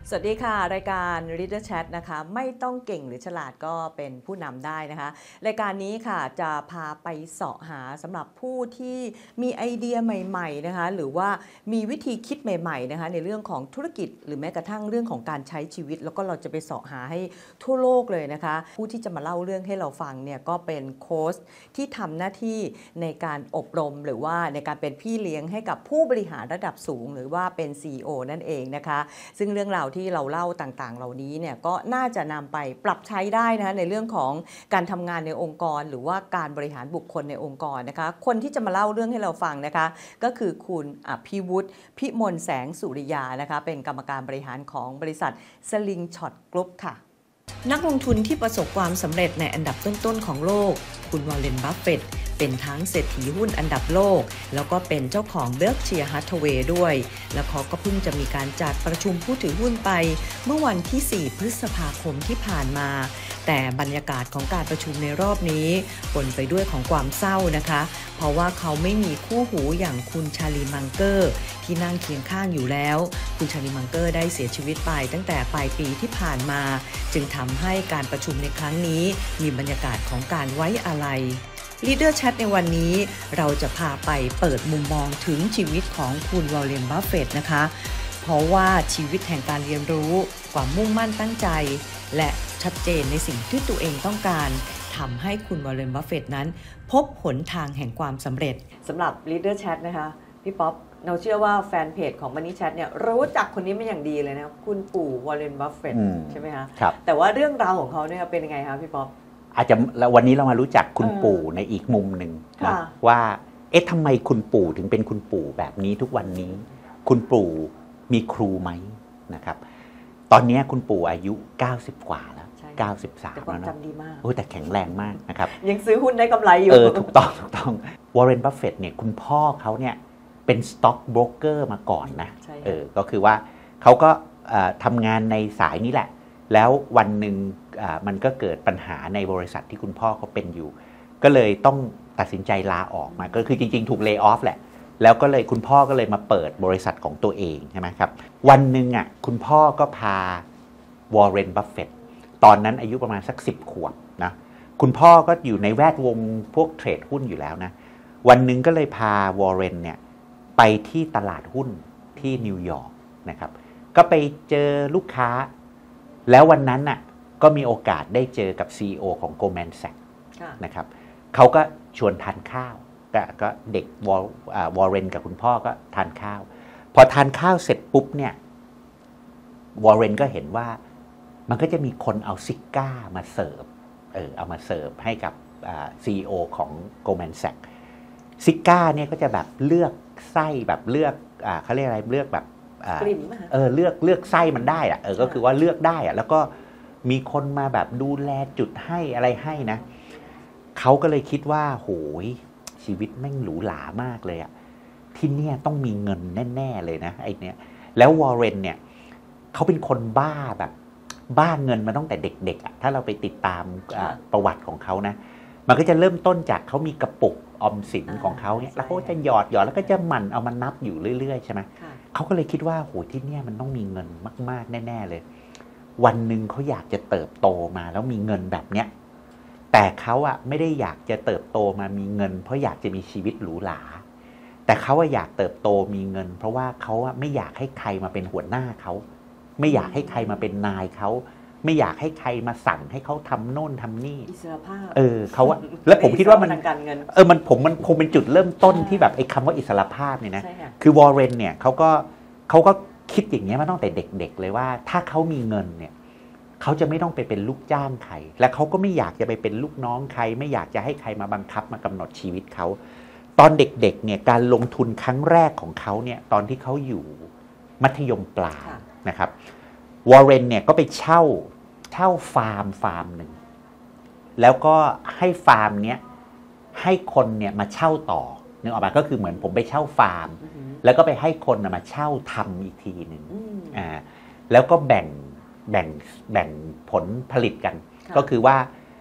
สวัสดีค่ะรายการ Leader Chat นะคะไม่ต้องเก่งหรือฉลาดก็เป็นผู้นำได้นะคะรายการนี้ค่ะจะพาไปเสาะหาสำหรับผู้ที่มีไอเดียใหม่ๆนะคะหรือว่ามีวิธีคิดใหม่ๆนะคะในเรื่องของธุรกิจหรือแม้กระทั่งเรื่องของการใช้ชีวิตแล้วก็เราจะไปเสาะหาให้ทั่วโลกเลยนะคะผู้ที่จะมาเล่าเรื่องให้เราฟังเนี่ยก็เป็นโค้ชที่ทำหน้าที่ในการอบรมหรือว่าในการเป็นพี่เลี้ยงให้กับผู้บริหารระดับสูงหรือว่าเป็น CEO นั่นเองนะคะซึ่งเรื่องราวที่เราเล่าต่างๆเหล่านี้เนี่ยก็น่าจะนำไปปรับใช้ได้นะคะในเรื่องของการทำงานในองค์กรหรือว่าการบริหารบุคคลในองค์กรนะคะคนที่จะมาเล่าเรื่องให้เราฟังนะคะก็คือคุณอภิวุฒิพิมลแสงสุริยานะคะเป็นกรรมการบริหารของบริษัทสลิงช็อตกรุ๊ปค่ะนักลงทุนที่ประสบความสำเร็จในอันดับต้นๆของโลกคุณวอร์เรน บัฟเฟตต์เป็นทั้งเศรษฐีหุ้นอันดับโลกแล้วก็เป็นเจ้าของเบิร์กเชียร์ฮัตเทเวย์ด้วยแล้วเขาก็เพิ่งจะมีการจัดประชุมผู้ถือหุ้นไปเมื่อวันที่ 4 พฤษภาคมที่ผ่านมาแต่บรรยากาศของการประชุมในรอบนี้ปนไปด้วยของความเศร้านะคะเพราะว่าเขาไม่มีคู่หูอย่างคุณชาลีมังเกอร์ที่นั่งเคียงข้างอยู่แล้วคุณชาลีมังเกอร์ได้เสียชีวิตไปตั้งแต่ปลายปีที่ผ่านมาจึงทำให้การประชุมในครั้งนี้มีบรรยากาศของการไว้อาลัยLeader Chat ในวันนี้เราจะพาไปเปิดมุมมองถึงชีวิตของคุณวอร์เรน บัฟเฟตต์นะคะเพราะว่าชีวิตแห่งการเรียนรู้ความมุ่งมั่นตั้งใจและชัดเจนในสิ่งที่ตัวเองต้องการทำให้คุณวอร์เรน บัฟเฟตต์นั้นพบหนทางแห่งความสำเร็จสำหรับ Leader Chat นะคะพี่ป๊อปเราเชื่อว่าแฟนเพจของ Money Chat เนี่ยรู้จักคนนี้เป็นอย่างดีเลยนะคุณปู่วอร์เรน บัฟเฟตต์ใช่ไหมคะครับแต่ว่าเรื่องราวของเขาเนี่ยเป็นยังไงคะพี่ป๊อปอาจจะวันนี้เรามารู้จักคุณปู่ในอีกมุมหนึ่งนะว่าทำไมคุณปู่ถึงเป็นคุณปู่แบบนี้ทุกวันนี้คุณปู่มีครูไหมนะครับตอนนี้คุณปู่อายุ90กว่าแล้ว93 แต่ความจำดีมากแต่แข็งแรงมากนะครับยังซื้อหุ้นได้กำไรอยู่ถูกต้องวอร์เรน บัฟเฟตต์เนี่ยคุณพ่อเขาเนี่ยเป็นสต็อกโบรกเกอร์มาก่อนนะก็คือว่าเขาก็ทำงานในสายนี้แหละแล้ววันหนึ่งมันก็เกิดปัญหาในบริษัทที่คุณพ่อเขาเป็นอยู่ก็เลยต้องตัดสินใจลาออกมาก็คือจริงๆถูกเลย์ออฟแหละแล้วก็เลยคุณพ่อก็เลยมาเปิดบริษัทของตัวเองใช่ไหมครับวันหนึ่งคุณพ่อก็พาวอร์เรน บัฟเฟตต์ตอนนั้นอายุประมาณสัก10 ขวบนะคุณพ่อก็อยู่ในแวดวงพวกเทรดหุ้นอยู่แล้วนะวันหนึ่งก็เลยพาวอร์เรนเนี่ยไปที่ตลาดหุ้นที่นิวยอร์กนะครับก็ไปเจอลูกค้าแล้ววันนั้นน่ะก็มีโอกาสได้เจอกับ CEO ของ Goldman Sachs นะครับเขาก็ชวนทานข้าวก็เด็กวอร์เรนกับคุณพ่อก็ทานข้าวพอทานข้าวเสร็จปุ๊บเนี่ยวอร์เรนก็เห็นว่ามันก็จะมีคนเอาซิก้ามาเสิร์ฟเอามาเสิร์ฟให้กับCEO ของ Goldman Sachs ซิก้าเนี่ยก็จะแบบเลือกไส้แบบเลือกเขาเรียกอะไรเลือกแบบเลือกไส้มันได้ก็คือว่าเลือกได้แล้วก็มีคนมาแบบดูแลจุดให้อะไรให้นะเขาก็เลยคิดว่าโหยชีวิตแม่งหรูหรามากเลยที่เนี่ยต้องมีเงินแน่ๆเลยนะไอ้เนี่ยแล้ววอร์เรนเนี่ยเขาเป็นคนบ้าแบบบ้าเงินมาตั้งแต่เด็กๆถ้าเราไปติดตามประวัติของเขานะมันก็จะเริ่มต้นจากเขามีกระปุกออมสินของเขาเนี่ยแล้วเขาจะหยอดแล้วก็จะหมั่นเอามานับอยู่เรื่อยๆใช่ไหมเขาก็เลยคิดว่าโหที่เนี่ยมันต้องมีเงินมากๆแน่ๆเลยวันหนึ่งเขาอยากจะเติบโตมาแล้วมีเงินแบบเนี้ยแต่เขาไม่ได้อยากจะเติบโตมามีเงินเพราะอยากจะมีชีวิตหรูหราแต่เขาอยากเติบโตมีเงินเพราะว่าเขาไม่อยากให้ใครมาเป็นหัวหน้าเขาไม่อยากให้ใครมาเป็นนายเขาไม่อยากให้ใครมาสั่งให้เขาทำโน่นทำนี่อิสรภาพเขาแล้วผมคิดว่ามันมันคงเป็นจุดเริ่มต้นที่แบบไอ้คำว่าอิสรภาพเนี่ยนะคือวอร์เรนเนี่ยเขาก็คิดอย่างนี้มาตั้งแต่เด็กๆเลยว่าถ้าเขามีเงินเนี่ยเขาจะไม่ต้องไปเป็นลูกจ้างใครและเขาก็ไม่อยากจะไปเป็นลูกน้องใครไม่อยากจะให้ใครมาบังคับมากำหนดชีวิตเขาตอนเด็กๆเนี่ยการลงทุนครั้งแรกของเขาเนี่ยตอนที่เขาอยู่มัธยมปลายนะครับวอร์เรนเนี่ยก็ไปเช่าฟาร์มหนึ่งแล้วก็ให้ฟาร์มเนี้ยให้คนเนี่ยมาเช่าต่อนึกออกมาก็คือเหมือนผมไปเช่าฟาร์มแล้วก็ไปให้คนมาเช่าทำอีกทีหนึ่งแล้วก็แบ่งผลผลิตกันก็คือว่า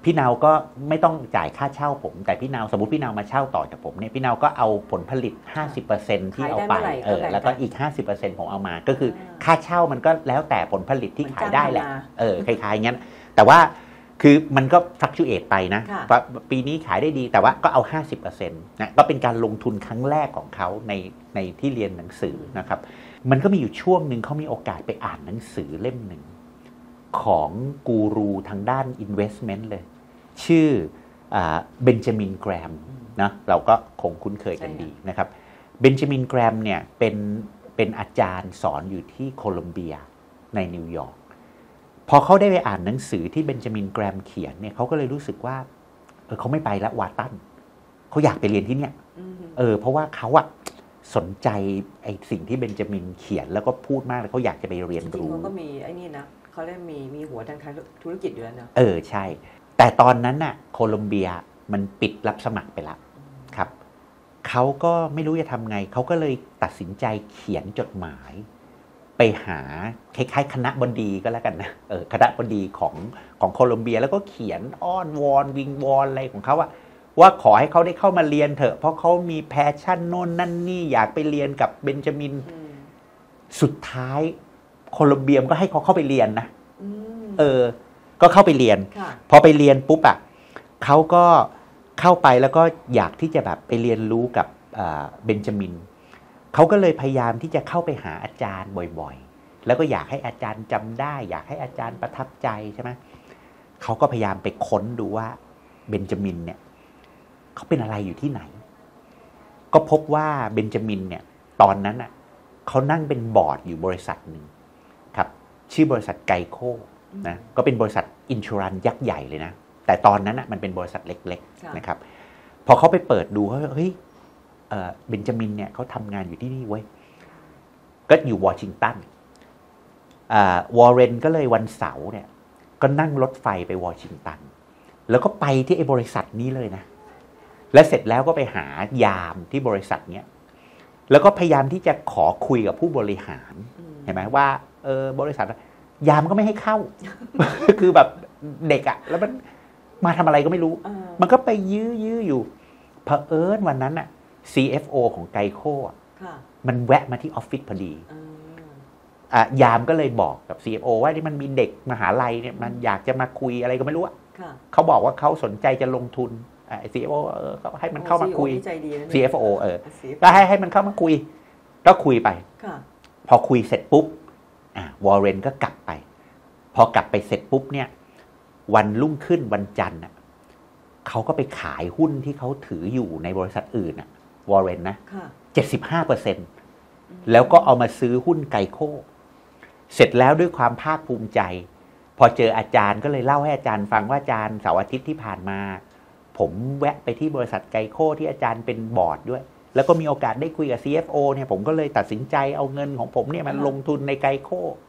พี่นาวก็ไม่ต้องจ่ายค่าเช่าผมแต่พี่นาวสมมติพี่นาวมาเช่าต่อจากผมเนี่ยพี่นาวก็เอาผลผลิต 50% ที่เอาไปแล้วก็อีก 50%ผมเอามาก็คือค่าเช่ามันก็แล้วแต่ผลผลิตที่ขายได้แหละคล้ายๆงั้นแต่ว่าคือมันก็ฟลักชูเอตไปนะปีนี้ขายได้ดีแต่ว่าก็เอา 50% นะก็เป็นการลงทุนครั้งแรกของเขาในที่เรียนหนังสือนะครับมันก็มีอยู่ช่วงหนึ่งเขามีโอกาสไปอ่านหนังสือเล่มหนึ่งของกูรูทางด้าน investment เลยชื่อเบนจามินแกรมนะเราก็คงคุ้นเคยกันดีนะครับเบนจามินแกรมเนี่ยเป็นอาจารย์สอนอยู่ที่โคลัมเบียในนิวยอร์กพอเขาได้ไปอ่านหนังสือที่เบนจามินแกรมเขียนเนี่ยเขาก็เลยรู้สึกว่าเขาไม่ไปละวาตันเขาอยากไปเรียนที่เนี่ยเพราะว่าเขาอะสนใจไอ้สิ่งที่เบนจามินเขียนแล้วก็พูดมากแล้วเขาอยากจะไปเรียนรู้เขาก็มีไอ้นี่นะเขาเรียกมีหัวทางธุรกิจอยู่แล้วนะใช่แต่ตอนนั้นน่ะโคลอมเบียมันปิดรับสมัครไปแล้วครับเขาก็ไม่รู้จะทำไงเขาก็เลยตัดสินใจเขียนจดหมายไปหาคล้ายๆคณะบดีก็แล้วกันนะคณะบดีของโคลอมเบียแล้วก็เขียนอ้อนวอนวิงวอนอะไรของเขาว่าขอให้เขาได้เข้ามาเรียนเถอะเพราะเขามีแพชชั่นโน่นนั่นนี่อยากไปเรียนกับเบนจามินสุดท้ายโคลอมเบียก็ให้เขาเข้าไปเรียนนะก็เข้าไปเรียนพอไปเรียนปุ๊บเขาก็เข้าไปแล้วก็อยากที่จะแบบไปเรียนรู้กับเบนจามินเขาก็เลยพยายามที่จะเข้าไปหาอาจารย์บ่อยๆแล้วก็อยากให้อาจารย์จำได้อยากให้อาจารย์ประทับใจใช่ไหมเขาก็พยายามไปค้นดูว่าเบนจามินเนี่ยเขาเป็นอะไรอยู่ที่ไหนก็พบว่าเบนจามินเนี่ยตอนนั้นเขานั่งเป็นบอร์ดอยู่บริษัทหนึ่งครับชื่อบริษัทไกโคนะก็เป็นบริษัทอินชูรันยักษ์ใหญ่เลยนะแต่ตอนนั้นมันเป็นบริษัทเล็กๆนะครับพอเขาไปเปิดดูเขาเฮ้ยเบนจามินเนี่ยเขาทำงานอยู่ที่นี่เว้ยก็อยู่วอชิงตันวอร์เรนก็เลยวันเสาร์เนี่ยก็นั่งรถไฟไปวอชิงตันแล้วก็ไปที่ไอ้บริษัทนี้เลยนะและเสร็จแล้วก็ไปหายามที่บริษัทเนี้ยแล้วก็พยายามที่จะขอคุยกับผู้บริหารเห็นไหมว่าบริษัทยามก็ไม่ให้เข้า คือแบบเด็กแล้วมันมาทำอะไรก็ไม่รู้มันก็ไปยื้ออยู่เผอิญวันนั้นCFO ของไกโคมันแวะมาที่ออฟฟิศพอดียามก็เลยบอกกับ CFO ว่าที่มันมีเด็กมหาลัยเนี่ยมันอยากจะมาคุยอะไรก็ไม่รู้เขาบอกว่าเขาสนใจจะลงทุนCFO ก็ให้มันเข้ามาคุย CFO ก็ให้มันเข้ามาคุยก็คุยไปพอคุยเสร็จปุ๊บวอร์เรนก็กลับไปพอกลับไปเสร็จปุ๊บเนี่ยวันรุ่งขึ้นวันจันทร์เขาก็ไปขายหุ้นที่เขาถืออยู่ในบริษัทอื่นวอร์เรนนะ 75% แล้วก็เอามาซื้อหุ้นไกโคเสร็จแล้วด้วยความภาคภูมิใจพอเจออาจารย์ก็เลยเล่าให้อาจารย์ฟังว่าอาจารย์เสาร์อาทิตย์ที่ผ่านมาผมแวะไปที่บริษัทไกโคที่อาจารย์เป็นบอร์ดด้วยแล้วก็มีโอกาสได้คุยกับ CFO เนี่ยผมก็เลยตัดสินใจเอาเงินของผมเนี่ยมันลงทุนในไกโค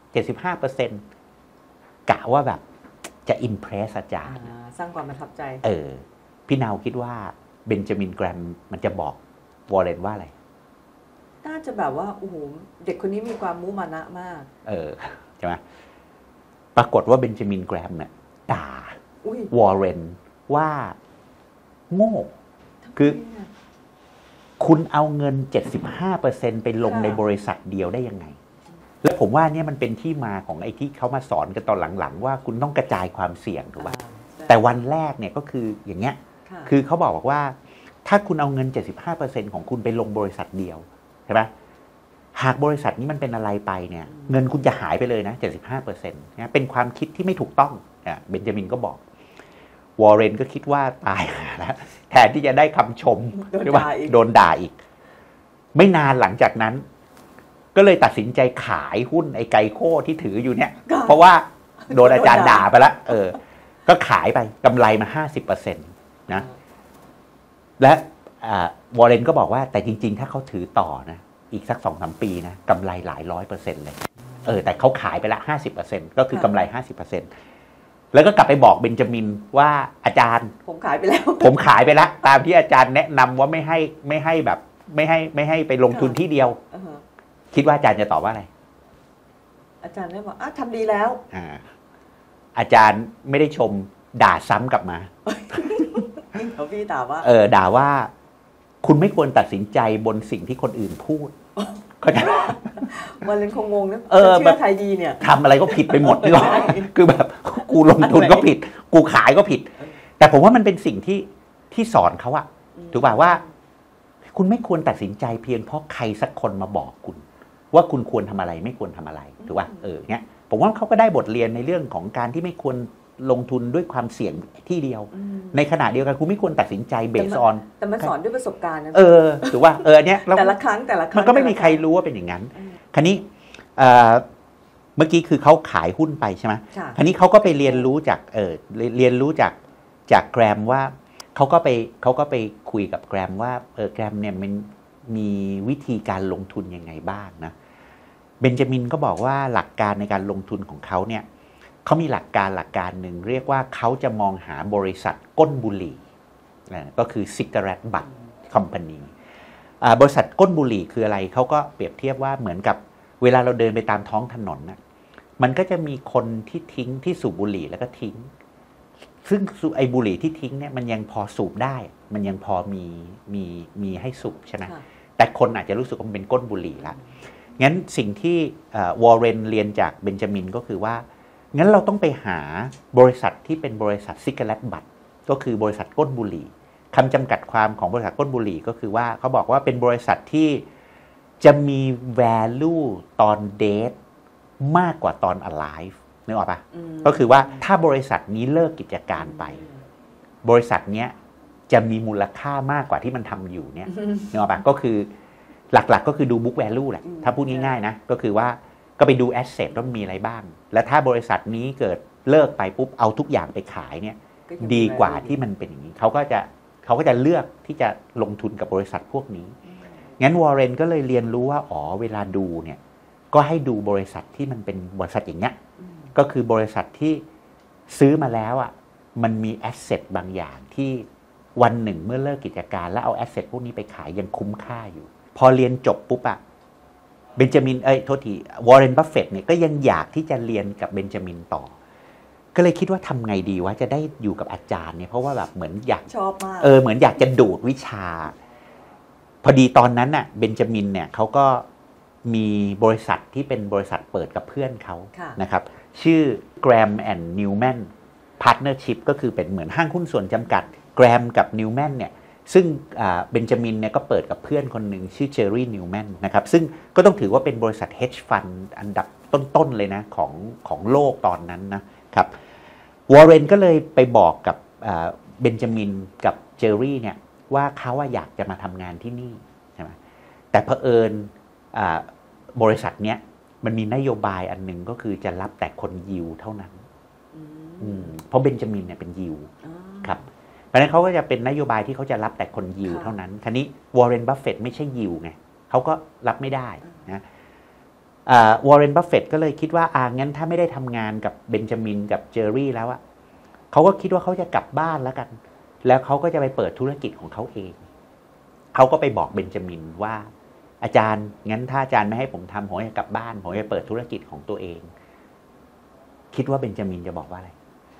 75% กะว่าแบบจะอิมเพรสอาจารย์สร้างความประทับใจพี่นาวคิดว่าเบนจามินแกรมมันจะบอกวอร์เรนว่าอะไรน่าจะแบบว่าโอ้โหเด็กคนนี้มีความมุมานะมากใช่ไหมปรากฏว่าเบนจามินแกรมเนี่ยด่าวอร์เรนว่าโง่คือคุณเอาเงิน 75% ไปลงในบริษัทเดียวได้ยังไงแล้วผมว่าเนี่ยมันเป็นที่มาของไอ้ที่เขามาสอนกันตอนหลังๆว่าคุณต้องกระจายความเสี่ยงถูกป่ะแต่วันแรกเนี่ยก็คืออย่างเงี้ยคือเขาบอกว่าถ้าคุณเอาเงิน 75% ของคุณไปลงบริษัทเดียวใช่ไหมหากบริษัทนี้มันเป็นอะไรไปเนี่ยเงินคุณจะหายไปเลยนะ 75% นะเป็นความคิดที่ไม่ถูกต้องเบนจามินก็บอกวอร์เรนก็คิดว่าตายแล้วแทนที่จะได้คำชมหรือว่าโดนด่าอีกไม่นานหลังจากนั้นก็เลยตัดสินใจขายหุ้นไอ้ไกโคที่ถืออยู่เนี่ยเพราะว่าโดนอาจารย์ด่าไปแล้วก็ขายไปกำไรมา 50% นะและวอร์เรนก็บอกว่าแต่จริงๆถ้าเขาถือต่อนะอีกสัก 2-3 ปีนะกำไรหลาย100%เลยแต่เขาขายไปละ 50% ก็คือกำไร 50%แล้วก็กลับไปบอกเบนจามินว่าอาจารย์ผมขายไปแล้วผมขายไปแล้วตามที่อาจารย์แนะนำว่าไม่ให้แบบไม่ให้ไปลงทุนที่เดียวคิดว่าอาจารย์จะตอบว่าอะไรอาจารย์ได้บอกทำดีแล้วอาจารย์ไม่ได้ชมด่าซ้ำกลับมาเขาพี่ด่าว่าด่าว่าคุณไม่ควรตัดสินใจบนสิ่งที่คนอื่นพูดก็จะวันเล่นคงงงนะเชื่อไทยดีเนี่ยทำอะไรก็ผิดไปหมดนี่หรอคือแบบกูลงทุนก็ผิดกูขายก็ผิดแต่ผมว่ามันเป็นสิ่งที่สอนเขาอะถูกป่ะว่าคุณไม่ควรตัดสินใจเพียงเพราะใครสักคนมาบอกคุณว่าคุณควรทำอะไรไม่ควรทำอะไรถูกป่ะเงี้ยผมว่าเขาก็ได้บทเรียนในเรื่องของการที่ไม่ควรลงทุนด้วยความเสี่ยงที่เดียวในขณะเดียวกันคุณไม่ควรตัดสินใจเบสออนแต่มันสอนด้วยประสบการณ์นะถูกป่ะเนี้ยแต่ละครั้งมันก็ไม่มีใครรู้ว่าเป็นอย่างนั้นคราวนี้เมื่อกี้คือเขาขายหุ้นไปใช่ไหมคราวนี้เขาก็ไปเรียนรู้จากเรียนรู้จากแกรมว่าเขาก็ไปคุยกับแกรมว่าแกรมเนี่ยมันมีวิธีการลงทุนยังไงบ้างนะเบนจามินก็บอกว่าหลักการในการลงทุนของเขาเนี่ยเขามีหลักการหนึ่งเรียกว่าเขาจะมองหาบริษัทก้นบุหรี่ก็คือ Cigarette Butt Company บริษัทก้นบุหรี่คืออะไรเขาก็เปรียบเทียบว่าเหมือนกับเวลาเราเดินไปตามท้องถนนนะมันก็จะมีคนที่ทิ้งที่สูบบุหรี่แล้วก็ทิ้งซึ่งไอ้บุหรี่ที่ทิ้งเนี่ยมันยังพอสูบได้มันยังพอมีให้สูบใช่ไหมแต่คนอาจจะรู้สึกว่ามันเป็นก้นบุหรี่ละงั้นสิ่งที่วอร์เรนเรียนจากเบนจามินก็คือว่างั้นเราต้องไปหาบริษัทที่เป็นบริษัทซิกเกอร์แลตบัตก็คือบริษัทก้นบุหรี่คำจำกัดความของบริษัทก้นบุหรี่ก็คือว่าเขาบอกว่าเป็นบริษัทที่จะมี value ตอน dead มากกว่าตอน alive นึกออกปะก็คือว่าถ้าบริษัทนี้เลิกกิจการไปบริษัทเนี้ยจะมีมูลค่ามากกว่าที่มันทำอยู่เนี่ยนึกออกปะก็คือหลักๆก็คือดู book value แหละถ้าพูดง่ายๆนะก็คือว่าก็ไปดู asset ว่ามีอะไรบ้างและถ้าบริษัทนี้เกิดเลิกไปปุ๊บเอาทุกอย่างไปขายเนี่ยดีกว่าที่มันเป็นอย่างนี้เขาก็จะเลือกที่จะลงทุนกับบริษัทพวกนี้งั้นวอร์เรนก็เลยเรียนรู้ว่าเวลาดูเนี่ยก็ให้ดูบริษัทที่มันเป็นบริษัทอย่างเงี้ยก็คือบริษัทที่ซื้อมาแล้วอ่ะมันมีแอสเซทบางอย่างที่วันหนึ่งเมื่อเลิกกิจการแล้วเอาแอสเซทพวกนี้ไปขายยังคุ้มค่าอยู่พอเรียนจบปุ๊บอ่ะเบนจามินโทษทีวอร์เรนบัฟเฟตต์เนี่ยก็ยังอยากที่จะเรียนกับเบนจามินต่อก็เลยคิดว่าทำไงดีว่าจะได้อยู่กับอาจารย์เนี่ยเพราะว่าแบบเหมือนอยากชอบมากเหมือนอยากจะดูดวิชาพอดีตอนนั้นน่ะเบนจามินเนี่ยเขาก็มีบริษัทที่เป็นบริษัทเปิดกับเพื่อนเขานะครับชื่อ Graham and Newman Partnership ก็คือเป็นเหมือนห้างหุ้นส่วนจำกัด Graham กับ Newman เนี่ยซึ่งเบนจามินเนี่ยก็เปิดกับเพื่อนคนหนึ่งชื่อเจอร์รี่นิวแมนนะครับซึ่งก็ต้องถือว่าเป็นบริษัท hedge fund อันดับต้นๆเลยนะของโลกตอนนั้นนะครับวอร์เรนก็เลยไปบอกกับเบนจามินกับเจอร์รี่เนี่ยว่าเขาอยากจะมาทำงานที่นี่ใช่ไหมแต่เผอิญบริษัทเนี้ยมันมีนโยบายอันหนึ่งก็คือจะรับแต่คนยิวเท่านั้นเพราะเบนจามินเนี่ยเป็นยิวครับเพราะฉะนั้นเขาก็จะเป็นนโยบายที่เขาจะรับแต่คนยิวเท่านั้นทีนี้วอร์เรนบัฟเฟตต์ไม่ใช่ยิวไงเขาก็รับไม่ได้นะวอร์เรนบัฟเฟตต์ก็เลยคิดว่างั้นถ้าไม่ได้ทำงานกับเบนจามินกับเจอร์รี่แล้วเขาก็คิดว่าเขาจะกลับบ้านแล้วกันแล้วเขาก็จะไปเปิดธุรกิจของเขาเองเขาก็ไปบอกเบนจามินว่าอาจารย์งั้นถ้าอาจารย์ไม่ให้ผมทำผมจะกลับบ้านผมจะเปิดธุรกิจของตัวเองคิดว่าเบนจามินจะบอกว่าอะไร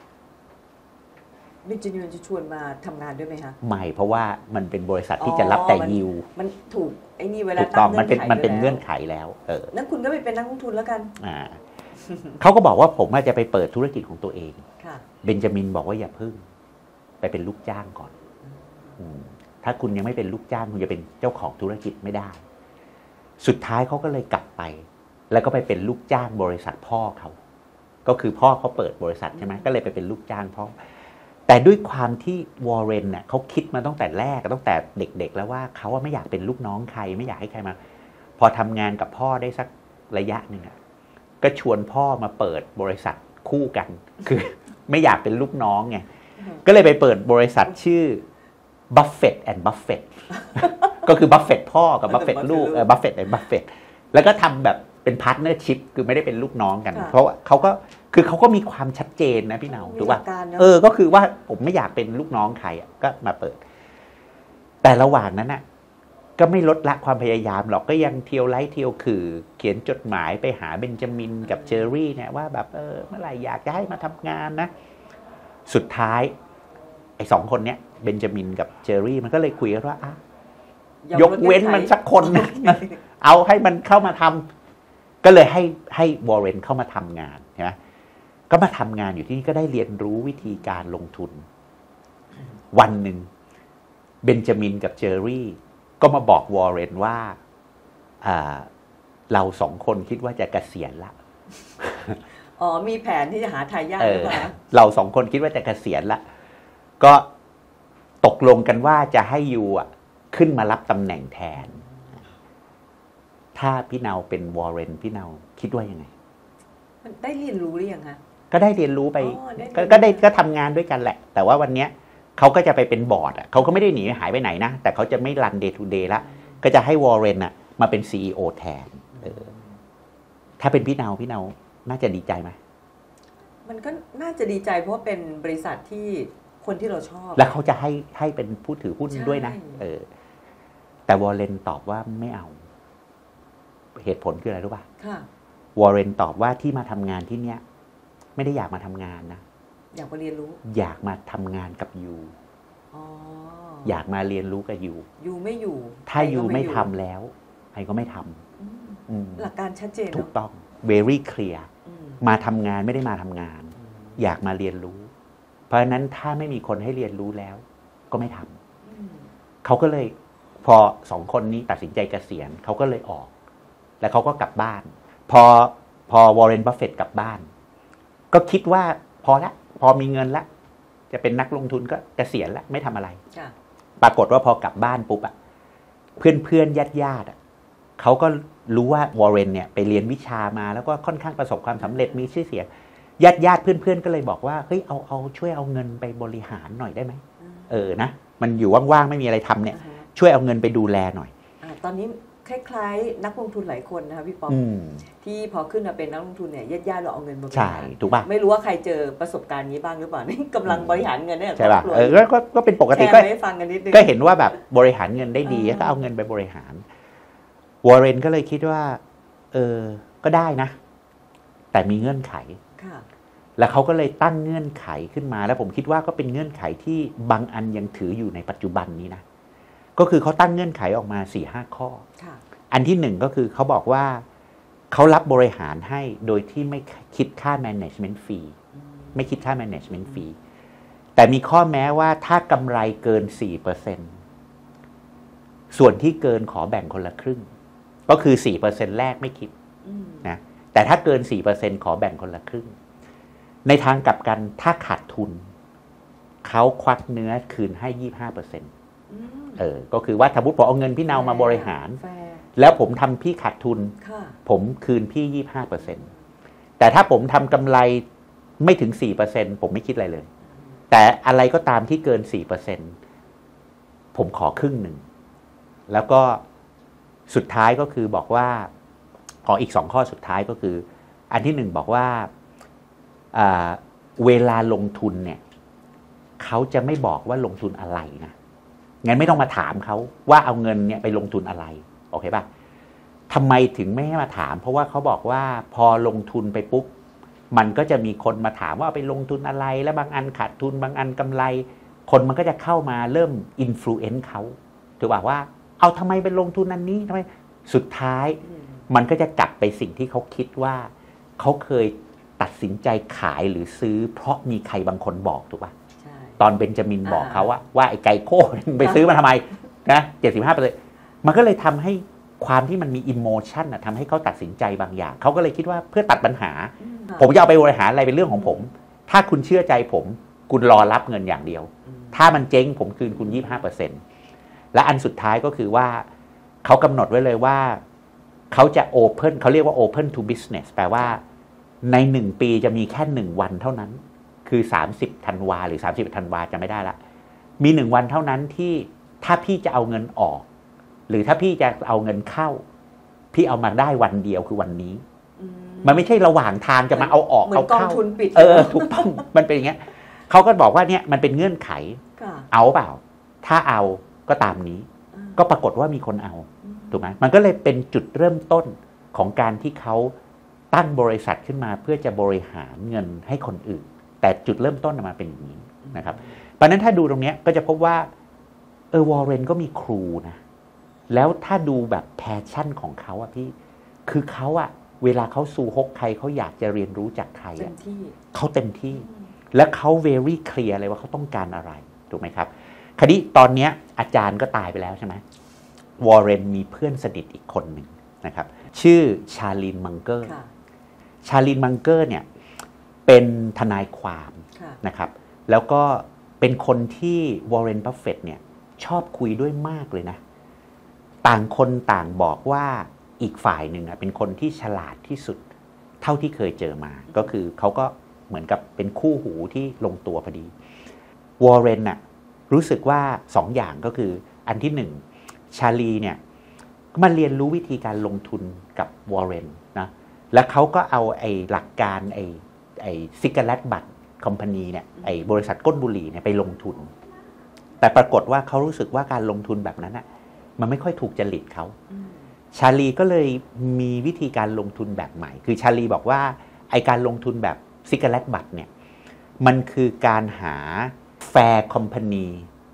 เบนจามินจะชวนมาทำงานด้วยไหมคะไม่เพราะว่ามันเป็นบริษัทที่จะรับแต่ยิวมันถูกไอ้นี่เวลาตั้งเงื่อนไขมันเป็นเงื่อนไขแล้วนั่นคุณก็ไปเป็นนักลงทุนแล้วกันเขาก็บอกว่าผมจะไปเปิดธุรกิจของตัวเองเบนจามินบอกว่าอย่าพึ่งไปเป็นลูกจ้างก่อนถ้าคุณยังไม่เป็นลูกจ้างคุณจะเป็นเจ้าของธุรกิจไม่ได้สุดท้ายเขาก็เลยกลับไปแล้วก็ไปเป็นลูกจ้างบริษัทพ่อเขาก็คือพ่อเขาเปิดบริษัทใช่ไหมก็เลยไปเป็นลูกจ้างพ่อแต่ด้วยความที่วอร์เรนเนี่ยเขาคิดมาตั้งแต่แรกตั้งแต่เด็กๆแล้วว่าเขาไม่อยากเป็นลูกน้องใครไม่อยากให้ใครมาพอทำงานกับพ่อได้สักระยะหนึ่งก็ชวนพ่อมาเปิดบริษัทคู่กันคือไม่อยากเป็นลูกน้องไงก็เลยไปเปิดบริษัทชื่อ Buffett and Buffett ก็คือ Buffett พ่อกับ Buffett ลูกBuffett and Buffett แล้วก็ทำแบบเป็นพาร์ทเนอร์ชิพคือไม่ได้เป็นลูกน้องกันเพราะเขาก็มีความชัดเจนนะพี่เนาถูกป่ะก็คือว่าผมไม่อยากเป็นลูกน้องใครก็มาเปิดแต่ระหว่างนั้นน่ะก็ไม่ลดละความพยายามหรอกก็ยังเที่ยวไล่เที่ยวคือเขียนจดหมายไปหาเบนจามินกับเจอร์รี่เนี่ยว่าแบบเมื่อไหร่อยากจะให้มาทำงานนะสุดท้ายไอ้สองคนเนี้ยเบนจามินกับเจอรี่มันก็เลยคุยกันว่ายกเว้นมันสักคนนะเอาให้มันเข้ามาทำก็เลยให้วอร์เรนเข้ามาทำงานใช่ไหมก็มาทำงานอยู่ที่นี่ก็ได้เรียนรู้วิธีการลงทุนวันหนึ่งเบนจามินกับเจอรี่ก็มาบอกวอร์เรนว่าเราสองคนคิดว่าจะเกษียณละอ๋อมีแผนที่จะหาทายาทหรือเปล่าเราสองคนคิดว่าจะเกษียณละก็ตกลงกันว่าจะให้ยูขึ้นมารับตำแหน่งแทนถ้าพี่เนาเป็นวอร์เรนพี่เนาคิดว่ายังไงมันได้เรียนรู้หรือยังคะก็ได้เรียนรู้ไปก็ทำงานด้วยกันแหละแต่ว่าวันเนี้ยเขาก็จะไปเป็นบอร์ดเขาก็ไม่ได้หนีหายไปไหนนะแต่เขาจะไม่รัน day to day ละก็จะให้วอร์เรนมาเป็น CEO แทนถ้าเป็นพี่เนาน่าจะดีใจไหมมันก็น่าจะดีใจเพราะเป็นบริษัทที่คนที่เราชอบแล้วเขาจะให้เป็นผู้ถือหุ้นด้วยนะแต่วอร์เรนตอบว่าไม่เอาเหตุผลคืออะไรรู้ป่ะวอร์เรนตอบว่าที่มาทำงานที่เนี้ยไม่ได้อยากมาทำงานนะอยากมาเรียนรู้อยากมาทำงานกับยูอยากมาเรียนรู้กับยูไม่อยู่ถ้ายูไม่ทำแล้วใครก็ไม่ทำหลักการชัดเจนถูกต้อง very clear มาทำงานไม่ได้มาทำงานอยากมาเรียนรู้เพราะฉะนั้นถ้าไม่มีคนให้เรียนรู้แล้วก็ไม่ทำเขาก็เลยพอสองคนนี้ตัดสินใจเกษียณเขาก็เลยออกแล้วเขาก็กลับบ้านพอวอร์เรน บัฟเฟตต์กลับบ้านก็คิดว่าพอมีเงินละจะเป็นนักลงทุนก็เกษียณละไม่ทำอะไรปรากฏว่าพอกลับบ้านปุ๊บเพื่อนญาติเขาก็รู้ว่าวอร์เรนเนี่ยไปเรียนวิชามาแล้วก็ค่อนข้างประสบความสำเร็จมีชื่อเสียงญาติเพื่อนก็เลยบอกว่าเฮ้ยเอาช่วยเอาเงินไปบริหารหน่อยได้ไหมนะมันอยู่ว่างๆไม่มีอะไรทำเนี่ยช่วยเอาเงินไปดูแลหน่อยตอนนี้คล้ายๆนักลงทุนหลายคนนะคะพี่ป๊อปที่พอขึ้นมาเป็นนักลงทุนเนี่ยญาติเราเอาเงินมาบริหารถูกป่ะไม่รู้ว่าใครเจอประสบการณ์นี้บ้างหรือเปล่านี่กำลังบริหารเงินเนี่ยใช่ป่ะก็เป็นปกติก็เห็นว่าแบบบริหารเงินได้ดีก็เอาเงินไปบริหารวอร์เรนก็เลยคิดว่าก็ได้นะแต่มีเงื่อนไขแล้วเขาก็เลยตั้งเงื่อนไขขึ้นมาแล้วผมคิดว่าก็เป็นเงื่อนไขที่บางอันยังถืออยู่ในปัจจุบันนี้นะก็คือเขาตั้งเงื่อนไขออกมา 4-5 ข้ออันที่1ก็คือเขาบอกว่าเขารับบริหารให้โดยที่ไม่คิดค่า management fee ไม่คิดค่า management fee แต่มีข้อแม้ว่าถ้ากำไรเกิน 4% ส่วนที่เกินขอแบ่งคนละครึ่งก็คือ 4% แรกไม่คิดนะแต่ถ้าเกิน 4% ขอแบ่งคนละครึ่งในทางกลับกันถ้าขาดทุนเขาควักเนื้อคืนให้ 25%ก็คือว่าสมมติผมเอาเงินพี่เนามาบริหารแล้วผมทำพี่ขาดทุนผมคืนพี่ 25% แต่ถ้าผมทำกำไรไม่ถึง 4% ผมไม่คิดอะไรเลยแต่อะไรก็ตามที่เกิน 4% ผมขอครึ่งหนึ่งแล้วก็สุดท้ายก็คือบอกว่าอีก2ข้อสุดท้ายก็คืออันที่1บอกว่าเวลาลงทุนเนี่ยเขาจะไม่บอกว่าลงทุนอะไรนะงั้นไม่ต้องมาถามเขาว่าเอาเงินเนี่ยไปลงทุนอะไรโอเคป่ะทำไมถึงไม่ให้มาถามเพราะว่าเขาบอกว่าพอลงทุนไปปุ๊บมันก็จะมีคนมาถามว่าไปลงทุนอะไรแล้วบางอันขาดทุนบางอันกำไรคนมันก็จะเข้ามาเริ่มอิมโฟเอนซ์เขาถือว่าเอาทำไมไปลงทุนอันนี้ทำไมสุดท้ายมันก็จะกลับไปสิ่งที่เขาคิดว่าเขาเคยตัดสินใจขายหรือซื้อเพราะมีใครบางคนบอกถูกป่ะตอนเบนจามินบอกเขาว่าไอ้ไก่โค้ไปซื้อมาทำไมนะ 75% มันก็เลยทำให้ความที่มันมีอิโมชันทำให้เขาตัดสินใจบางอย่างเขาก็เลยคิดว่าเพื่อตัดปัญหาผมจะเอาไปบริหารอะไรเป็นเรื่องของผมถ้าคุณเชื่อใจผมคุณรอรับเงินอย่างเดียวถ้ามันเจ๊งผมคืนคุณ 25% และอันสุดท้ายก็คือว่าเขากำหนดไว้เลยว่าเขาจะ open เขาเรียกว่า open to business แปลว่าใน1ปีจะมีแค่1วันเท่านั้นคือ30ธันวาหรือ31ธันวาจะไม่ได้ละมี1วันเท่านั้นที่ถ้าพี่จะเอาเงินออกหรือถ้าพี่จะเอาเงินเข้าพี่เอามาได้วันเดียวคือวันนี้มันไม่ใช่ระหว่างทางจะมาเอาออกเอาเข้าถูกต้องมันเป็นอย่างเงี้ยเขาก็บอกว่าเนี่ยมันเป็นเงื่อนไขเอาเปล่าถ้าเอาก็ตามนี้ก็ปรากฏว่ามีคนเอาถูกไหมมันก็เลยเป็นจุดเริ่มต้นของการที่เขาตั้งบริษัทขึ้นมาเพื่อจะบริหารเงินให้คนอื่นแต่จุดเริ่มต้นมาเป็นอย่างนี้นะครับเพราะนั้นถ้าดูตรงนี้ก็จะพบว่าวอร์เรนก็มีครูนะแล้วถ้าดูแบบแพชชั่นของเขาอะพี่คือเขาอะเวลาเขาสู่ฮกใครเขาอยากจะเรียนรู้จากใครอะเขาเต็มที่และเขา very clear เลยว่าเขาต้องการอะไรถูกไหมครับคราวนี้ตอนนี้อาจารย์ก็ตายไปแล้วใช่ไหมวอร์เรนมีเพื่อนสนิทอีกคนหนึ่งนะครับชื่อชาลีนมังเกอร์ชาลีนมังเกอร์เนี่ยเป็นทนายความนะครับแล้วก็เป็นคนที่วอร์เรน บัฟเฟตต์เนี่ยชอบคุยด้วยมากเลยนะต่างคนต่างบอกว่าอีกฝ่ายหนึ่งเป็นคนที่ฉลาดที่สุดเท่าที่เคยเจอมาก็คือเขาก็เหมือนกับเป็นคู่หูที่ลงตัวพอดีวอร์เรนน่ะรู้สึกว่า2 อย่างก็คืออันที่1ชาลีเนี่ยมาเรียนรู้วิธีการลงทุนกับวอร์เรนนะแล้วเขาก็เอาไอ้หลักการไอ้ซิกาเรตบัตคอมพานีเนี่ยไอ้บริษัทก้นบุหรี่เนี่ยไปลงทุนแต่ปรากฏว่าเขารู้สึกว่าการลงทุนแบบนั้นน่ะมันไม่ค่อยถูกจริตเขาชาลีก็เลยมีวิธีการลงทุนแบบใหม่คือชาลีบอกว่าไอ้การลงทุนแบบซิกาเรตบัตเนี่ยมันคือการหา fair company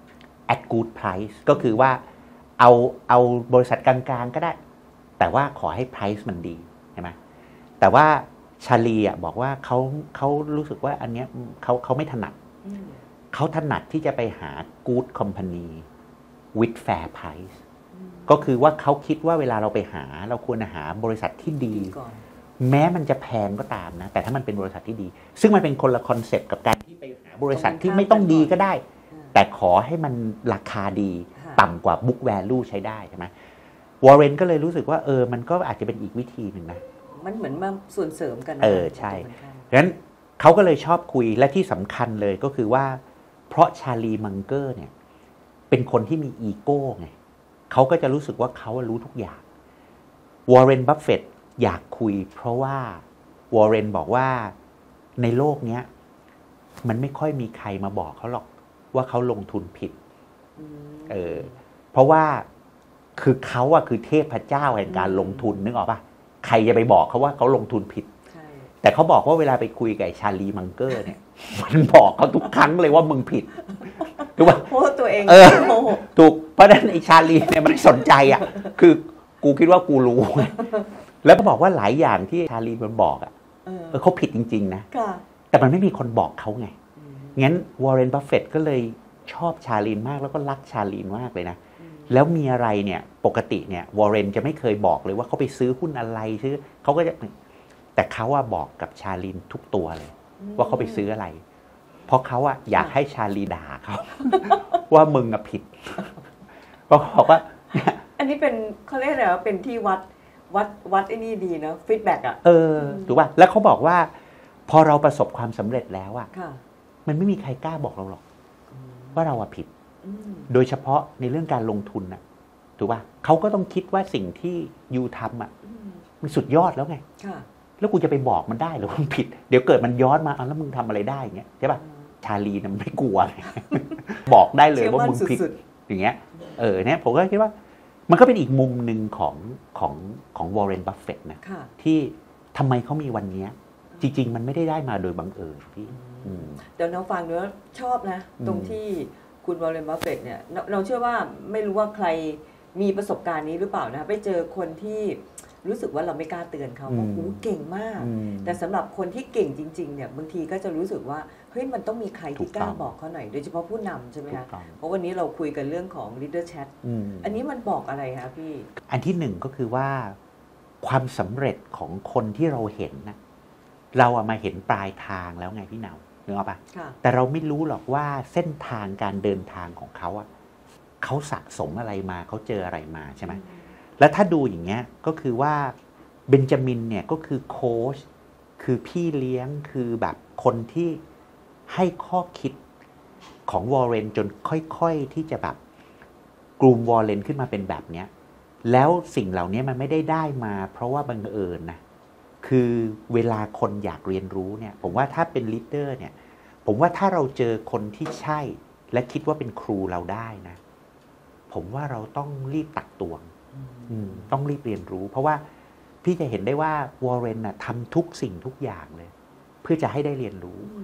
at good price ก็คือว่าเอาบริษัทกลางๆก็ได้แต่ว่าขอให้ price มันดีใช่ไหมแต่ว่าชาลีบอกว่าเขารู้สึกว่าอันเนี้ยเขาไม่ถนัดเขาถนัดที่จะไปหา good company with fair price ก็คือว่าเขาคิดว่าเวลาเราไปหาเราควรหาบริษัทที่ดีแม้มันจะแพงก็ตามนะแต่ถ้ามันเป็นบริษัทที่ดีซึ่งมันเป็นคนละคอนเซปต์กับการที่ไปหาบริษัทที่ไม่ต้องดีก็ได้แต่ขอให้มันราคาดีต่ำกว่า book value ใช้ได้ใช่ไหมวอร์เรนก็เลยรู้สึกว่ามันก็อาจจะเป็นอีกวิธีหนึ่งนะมันเหมือนมาส่วนเสริมกันใช่ดังนั้นเขาก็เลยชอบคุยและที่สำคัญเลยก็คือว่าเพราะชาลีมังเกอร์เนี่ยเป็นคนที่มีอีโก้ไงเขาก็จะรู้สึกว่าเขารู้ทุกอย่างวอร์เรน บัฟเฟตต์อยากคุยเพราะว่าวอร์เรนบอกว่าในโลกนี้มันไม่ค่อยมีใครมาบอกเขาหรอกว่าเขาลงทุนผิดเพราะว่าคือเขาคือเทพเจ้าแห่งการลงทุนนึกออกปะใครจะไปบอกเขาว่าเขาลงทุนผิดแต่เขาบอกว่าเวลาไปคุยกับชาลีมังเกอร์เนี่ยมันบอกเขาทุกครั้งเลยว่ามึงผิดถูกป่ะเพราะตัวเองถูกเพราะฉะนั้นไอ้ชาลีเนี่ยมันไม่สนใจคือกูคิดว่ากูรู้แล้วก็บอกว่าหลายอย่างที่ชาลีมันบอกเขาผิดจริงๆนะแต่มันไม่มีคนบอกเขาไงงั้นวอร์เรน บัฟเฟตต์ก็เลยชอบชาลีนมากแล้วก็รักชาลีนมากเลยนะแล้วมีอะไรเนี่ยปกติเนี่ยวอร์เรนจะไม่เคยบอกเลยว่าเขาไปซื้อหุ้นอะไรซื้อเขาก็จะแต่เขาบอกกับชาลีนทุกตัวเลยว่าเขาไปซื้ออะไรเพราะเขาอยากให้ชาลีด่าเขาว่ามึงผิดเพราะบอกว่าอันนี้เป็นเขาเรียกอะไรว่าเป็นที่วัดไอ้นี่ดีเนาะฟีดแบ็กถูกป่ะแล้วเขาบอกว่าพอเราประสบความสำเร็จแล้วมันไม่มีใครกล้าบอกเราหรอกว่าเราผิดโดยเฉพาะในเรื่องการลงทุนถูกป่ะเขาก็ต้องคิดว่าสิ่งที่ยูทำมันสุดยอดแล้วไงแล้วกูจะไปบอกมันได้หรือมันผิดเดี๋ยวเกิดมันย้อนมาแล้วมึงทำอะไรได้อย่างเงี้ยใช่ป่ะชาลีมันไม่กลัวบอกได้เลยว่ามึงผิดอย่างเงี้ยเนี่ยผมก็คิดว่ามันก็เป็นอีกมุมหนึ่งของวอร์เรน บัฟเฟตต์นะที่ทำไมเขามีวันนี้จริงๆมันไม่ได้มาโดยบังเอิญพี่เดี๋ยวน้องฟังดูแล้วชอบนะตรงที่คุณวอร์เรน บัฟเฟตต์เนี่ยเราเชื่อว่าไม่รู้ว่าใครมีประสบการณ์นี้หรือเปล่านะไปเจอคนที่รู้สึกว่าเราไม่กล้าเตือนเขาว่าโอ้เก่งมากแต่สำหรับคนที่เก่งจริงๆเนี่ยบางทีก็จะรู้สึกว่าเฮ้ยมันต้องมีใครที่กล้าบอกเขาหน่อยโดยเฉพาะผู้นำใช่ไหมคะเพราะวันนี้เราคุยกันเรื่องของ leader chat อันนี้มันบอกอะไรคะพี่อันที่หนึ่งก็คือว่าความสำเร็จของคนที่เราเห็นนะเรามาเห็นปลายทางแล้วไงพี่เนานึกออกปะแต่เราไม่รู้หรอกว่าเส้นทางการเดินทางของเขาเขาสะสมอะไรมาเขาเจออะไรมาใช่ไหมแล้วถ้าดูอย่างเงี้ยก็คือว่าเบนจามินเนี่ยก็คือโค้ชคือพี่เลี้ยงคือแบบคนที่ให้ข้อคิดของวอร์เรนจนค่อยๆที่จะแบบกลุ่มวอร์เรนขึ้นมาเป็นแบบเนี้ยแล้วสิ่งเหล่านี้มันไม่ได้มาเพราะว่าบังเอิญนะคือเวลาคนอยากเรียนรู้เนี่ยผมว่าถ้าเป็นลีดเดอร์เนี่ยผมว่าถ้าเราเจอคนที่ใช่และคิดว่าเป็นครูเราได้นะผมว่าเราต้องรีบตักตวงต้องรีบเรียนรู้เพราะว่าพี่จะเห็นได้ว่าวอร์เรนทำทุกสิ่งทุกอย่างเลยเพื่อจะให้ได้เรียนรู้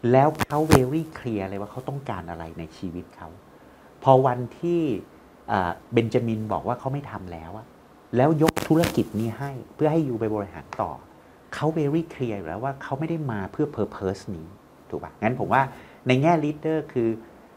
แล้วเขาเวรี่เคลียร์เลยว่าเขาต้องการอะไรในชีวิตเขาพอวันที่เบนจามินบอกว่าเขาไม่ทำแล้วแล้วยกธุรกิจนี้ให้เพื่อให้ยูไปบริหารต่อเขาเวรี่เคลียร์อยู่แล้วว่าเขาไม่ได้มาเพื่อ purpose นี้ถูกป่ะงั้นผมว่าในแง่ leader คือ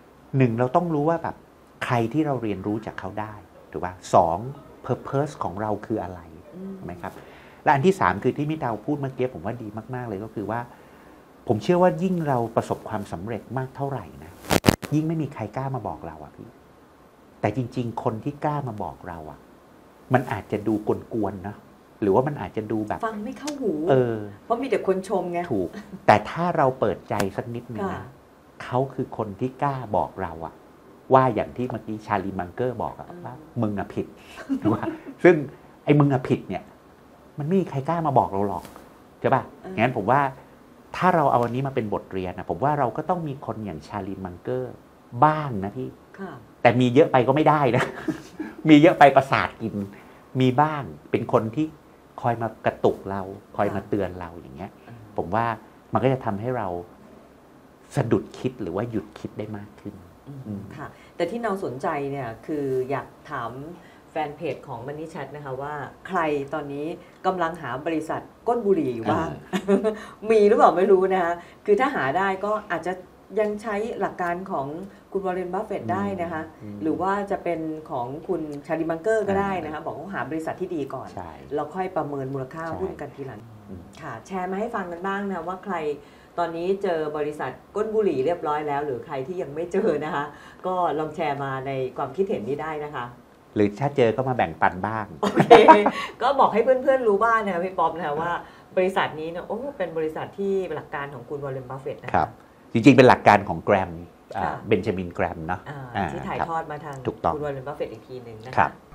1เราต้องรู้ว่าแบบใครที่เราเรียนรู้จากเขาได้ถูกป่ะ2 purpose ของเราคืออะไรถูกไหมครับและอันที่3คือที่มิตรพูดเมื่อกี้ผมว่าดีมากๆเลยก็คือว่าผมเชื่อว่ายิ่งเราประสบความสำเร็จมากเท่าไหร่นะยิ่งไม่มีใครกล้ามาบอกเราพี่แต่จริงๆคนที่กล้ามาบอกเรามันอาจจะดูกวนๆนะหรือว่ามันอาจจะดูแบบฟังไม่เข้าหูเพราะมีแต่คนชมไงถูกแต่ถ้าเราเปิดใจสักนิดนึงนะเขาคือคนที่กล้าบอกเราว่าอย่างที่เมื่อกี้ชาลีมังเกอร์บอกว่ามึงผิดถูกป่ะซึ่งไอ้มึงผิดเนี่ยมันไม่มีใครกล้ามาบอกเราหรอกใช่ป่ะงั้นผมว่าถ้าเราเอาอันนี้มาเป็นบทเรียนผมว่าเราก็ต้องมีคนอย่างชาลีมังเกอร์บ้างนะพี่แต่มีเยอะไปก็ไม่ได้นะ มีเยอะไปประสาทกินมีบ้างเป็นคนที่คอยมากระตุกเราคอยมาเตือนเราอย่างเงี้ยผมว่ามันก็จะทำให้เราสะดุดคิดหรือว่าหยุดคิดได้มากขึ้นค่ะแต่ที่เราสนใจเนี่ยคืออยากถามแฟนเพจของ Money Chat นะคะว่าใครตอนนี้กำลังหาบริษัทก้นบุหรี่อยู่บ้าง มีหรือเปล่าไม่รู้นะคะคือถ้าหาได้ก็อาจจะยังใช้หลักการของคุณวอร์เรน บัฟเฟตต์ได้นะคะหรือว่าจะเป็นของคุณชาลีมังเกอร์ก็ได้นะคะบอกว่าหาบริษัทที่ดีก่อนแล้วค่อยประเมินมูลค่าหุ้นกันทีหลังค่ะแชร์มาให้ฟังกันบ้างนะว่าใครตอนนี้เจอบริษัทก้นบุหรี่เรียบร้อยแล้วหรือใครที่ยังไม่เจอนะคะก็ลองแชร์มาในความคิดเห็นนี้ได้นะคะหรือถ้าเจอก็มาแบ่งปันบ้างโอเคก็บอกให้เพื่อนๆรู้บ้างนะคะพี่ป๊อปนะคะว่าบริษัทนี้เนี่ยโอ้เป็นบริษัทที่หลักการของคุณวอร์เรน บัฟเฟตต์นะครับจริงๆเป็นหลักการของแกรมเบนจามินแกรมเนาะที่ถ่ายทอดมาทางคุณวอร์เรน บัฟเฟตต์อีกทีหนึ่งนะคะ